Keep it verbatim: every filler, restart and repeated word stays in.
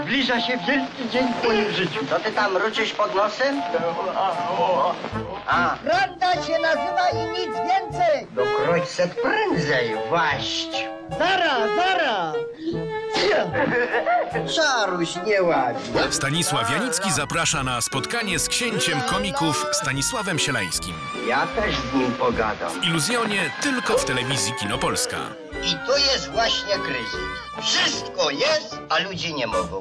Zbliża się wielki dzień w moim życiu. Co ty tam mruczysz pod nosem? A, Prawda się nazywa i nic więcej! no kroć set prędzej, waść. Zara, zara! Czaruś nieładnie. Stanisław Janicki zaprasza na spotkanie z księciem komików Stanisławem Sielańskim. Ja też z nim pogadam. W Iluzjonie tylko w telewizji Kino Polska. I tu jest właśnie kryzys. Wszystko jest, a ludzie nie mogą.